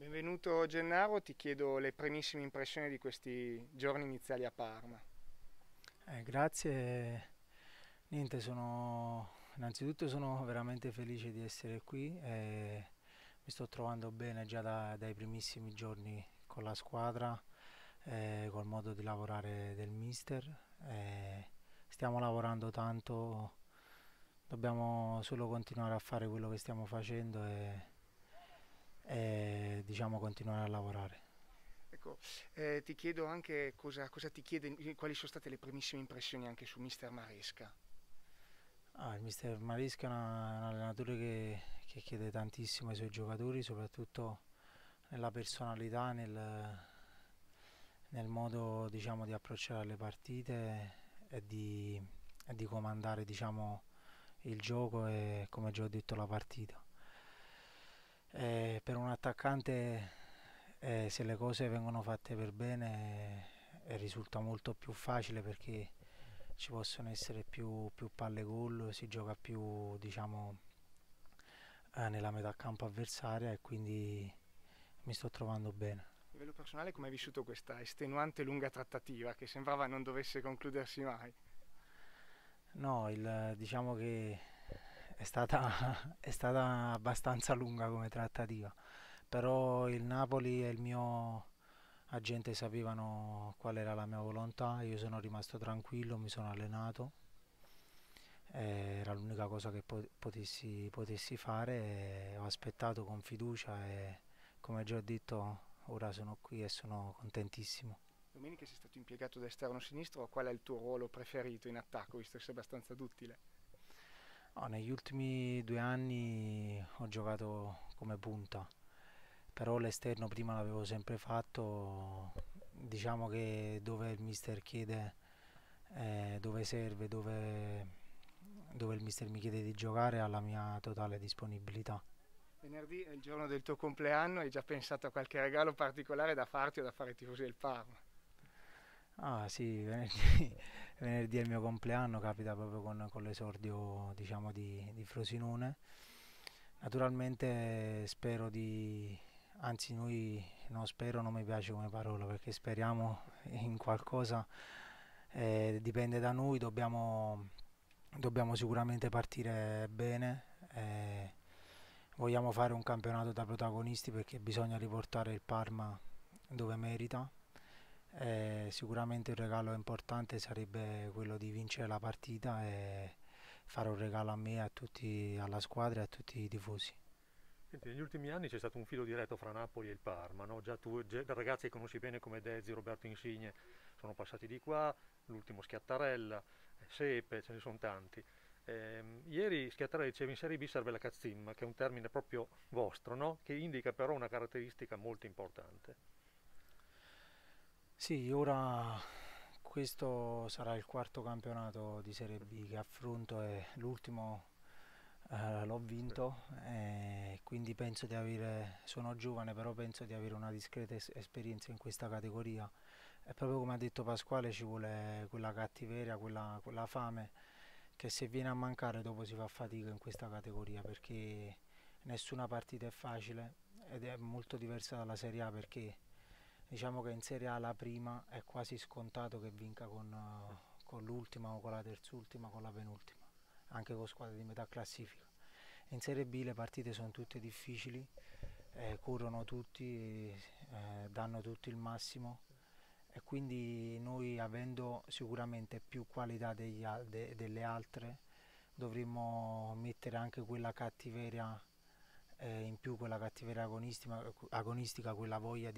Benvenuto Gennaro, ti chiedo le primissime impressioni di questi giorni iniziali a Parma. Grazie, niente, innanzitutto sono veramente felice di essere qui e mi sto trovando bene già dai primissimi giorni con la squadra, col modo di lavorare del mister. Stiamo lavorando tanto, dobbiamo solo continuare a fare quello che stiamo facendo e diciamo continuare a lavorare. Ecco, ti chiedo anche cosa ti chiede, quali sono state le primissime impressioni anche su Mister Maresca. Il mister Marisca è un allenatore che chiede tantissimo ai suoi giocatori, soprattutto nella personalità, nel modo diciamo, di approcciare le partite e di comandare diciamo, il gioco e come già ho detto la partita. Per un attaccante se le cose vengono fatte per bene risulta molto più facile perché ci possono essere più palle gol, si gioca più diciamo, nella metà campo avversaria e quindi mi sto trovando bene. A livello personale, come hai vissuto questa estenuante lunga trattativa che sembrava non dovesse concludersi mai? No, diciamo che è stata abbastanza lunga come trattativa, però il Napoli e il mio agente sapevano qual era la mia volontà, io sono rimasto tranquillo, mi sono allenato, era l'unica cosa che potessi fare e ho aspettato con fiducia e come già ho detto ora sono qui e sono contentissimo. Domenica sei stato impiegato da esterno sinistro, qual è il tuo ruolo preferito in attacco, visto che sei abbastanza duttile? No, negli ultimi 2 anni ho giocato come punta, però l'esterno prima l'avevo sempre fatto, diciamo che dove il mister chiede, dove serve, dove il mister mi chiede di giocare, alla mia totale disponibilità. Venerdì è il giorno del tuo compleanno, hai già pensato a qualche regalo particolare da farti o da fare ai tifosi del Parma? Ah sì, venerdì è il mio compleanno, capita proprio con l'esordio diciamo di Frosinone. Naturalmente anzi noi no spero non mi piace come parola perché speriamo in qualcosa, dipende da noi, dobbiamo sicuramente partire bene, vogliamo fare un campionato da protagonisti perché bisogna riportare il Parma dove merita. Sicuramente il regalo importante sarebbe quello di vincere la partita e fare un regalo a me, a tutti, alla squadra e a tutti i tifosi. Senti, negli ultimi anni c'è stato un filo diretto fra Napoli e il Parma, no? Già tu, ragazzi che conosci bene come Dezzi, Roberto Insigne, sono passati di qua, l'ultimo Schiattarella, Sepe, ce ne sono tanti. Ieri Schiattarella diceva in Serie B serve la cazzimma, che è un termine proprio vostro, no? Che indica però una caratteristica molto importante. Sì, ora questo sarà il quarto campionato di Serie B che affronto e l'ultimo l'ho vinto, quindi penso di avere, sono giovane però penso di avere una discreta esperienza in questa categoria e proprio come ha detto Pasquale ci vuole quella cattiveria, quella fame che se viene a mancare dopo si fa fatica in questa categoria perché nessuna partita è facile ed è molto diversa dalla Serie A perché diciamo che in Serie A la prima è quasi scontato che vinca con l'ultima o con la terzultima, con la penultima, anche con squadre di metà classifica. In Serie B le partite sono tutte difficili, corrono tutti, danno tutti il massimo e quindi noi avendo sicuramente più qualità delle altre dovremmo mettere anche quella cattiveria in più, quella cattiveria agonistica, quella voglia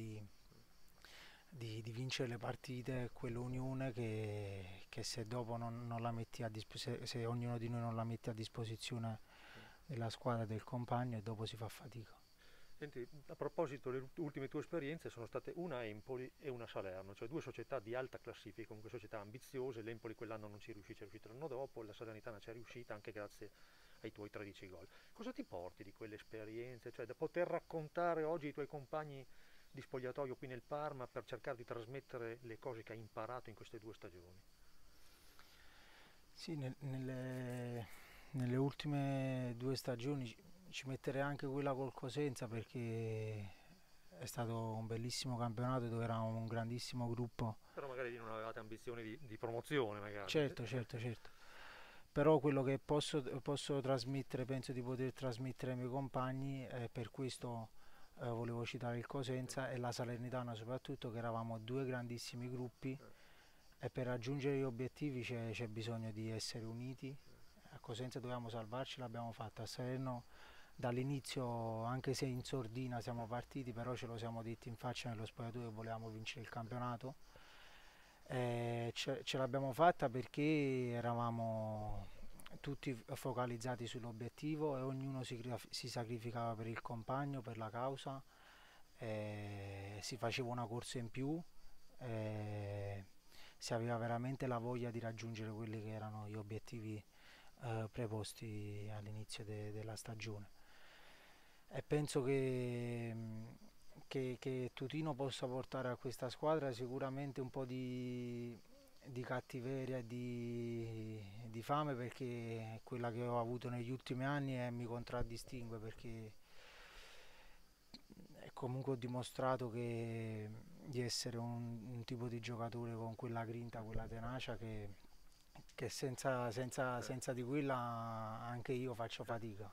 di vincere le partite, quell'unione che se dopo non la metti se ognuno di noi non la mette a disposizione della squadra e del compagno e dopo si fa fatica. Senti, a proposito, le ultime tue esperienze sono state una a Empoli e una a Salerno, cioè due società di alta classifica, comunque società ambiziose. L'Empoli quell'anno non ci è riuscita l'anno dopo, la Salernitana ci è riuscita anche grazie ai tuoi 13 gol. Cosa ti porti di quelle esperienze? Cioè, da poter raccontare oggi ai tuoi compagni di spogliatoio qui nel Parma per cercare di trasmettere le cose che hai imparato in queste due stagioni? Sì, nelle ultime 2 stagioni ci metterei anche quella col Cosenza perché stato un bellissimo campionato dove era un grandissimo gruppo. Però magari non avevate ambizioni di promozione, magari. Certo, certo, certo. Però quello che posso trasmettere, penso di poter trasmettere ai miei compagni, e per questo volevo citare il Cosenza e la Salernitana soprattutto, che eravamo due grandissimi gruppi e per raggiungere gli obiettivi c'è bisogno di essere uniti. A Cosenza dovevamo salvarci, l'abbiamo fatta. A Salerno dall'inizio, anche se in sordina siamo partiti, però ce lo siamo detti in faccia nello spogliatoio che volevamo vincere il campionato. Ce l'abbiamo fatta perché eravamo tutti focalizzati sull'obiettivo e ognuno si sacrificava per il compagno, per la causa, si faceva una corsa in più, si aveva veramente la voglia di raggiungere quelli che erano gli obiettivi preposti all'inizio della stagione. E penso che Tutino possa portare a questa squadra sicuramente un po' di cattiveria e di fame, perché è quella che ho avuto negli ultimi anni e mi contraddistingue, perché comunque ho dimostrato di essere un tipo di giocatore con quella grinta, quella tenacia che senza di quella anche io faccio fatica.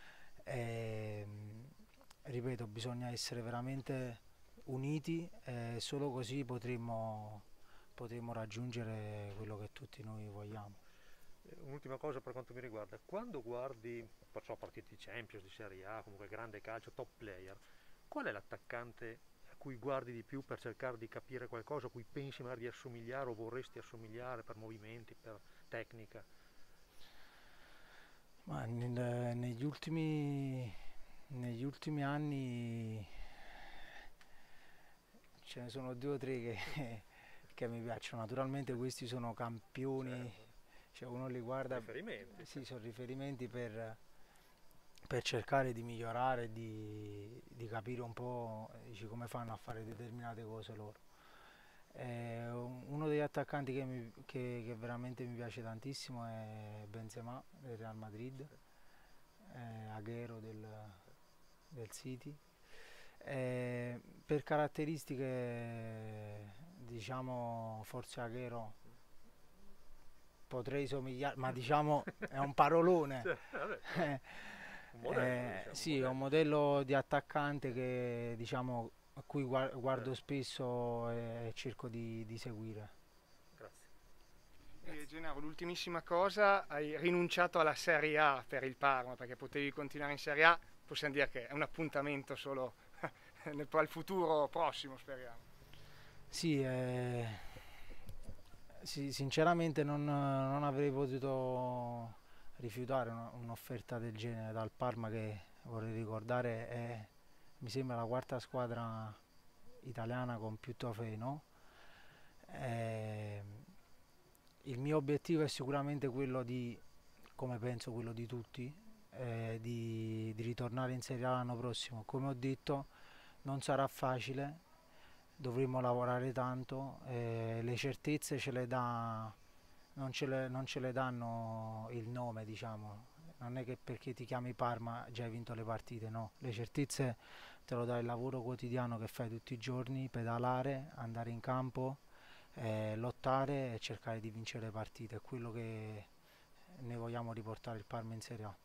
Ripeto, bisogna essere veramente uniti e solo così potremo raggiungere quello che tutti noi vogliamo. Un'ultima cosa per quanto mi riguarda, quando guardi, perciò partite di Champions, di Serie A, comunque grande calcio, top player, qual è l'attaccante a cui guardi di più per cercare di capire qualcosa, a cui pensi magari di assomigliare o vorresti assomigliare per movimenti, per tecnica? Ma negli ultimi anni ce ne sono due o tre che mi piacciono. Naturalmente questi sono campioni, Certo. cioè uno li guarda, Riferimenti. sì, sono riferimenti per cercare di migliorare, di capire un po', dici, come fanno a fare determinate cose loro. Uno degli attaccanti che veramente mi piace tantissimo è Benzema del Real Madrid, Agüero del City. Per caratteristiche, diciamo, forse Agüero potrei somigliare, ma diciamo è un parolone. Cioè, vabbè, un modello, diciamo, Sì, è un modello di attaccante che, diciamo, a cui guardo spesso e cerco di seguire. Grazie. Gennaro, l'ultimissima cosa, hai rinunciato alla Serie A per il Parma perché potevi continuare in Serie A, possiamo dire che è un appuntamento solo al futuro prossimo, speriamo. Sì, sì, sinceramente non avrei potuto rifiutare un'offerta del genere dal Parma, che vorrei ricordare mi sembra la quarta squadra italiana con più trofei, no? Il mio obiettivo è sicuramente quello come penso quello di tutti, di ritornare in Serie A l'anno prossimo. Come ho detto, non sarà facile, dovremo lavorare tanto, le certezze non ce le danno il nome, diciamo. Non è che perché ti chiami Parma già hai vinto le partite, no. Le certezze te lo dà il lavoro quotidiano che fai tutti i giorni, pedalare, andare in campo, lottare e cercare di vincere le partite. È quello che noi vogliamo riportare il Parma in Serie A.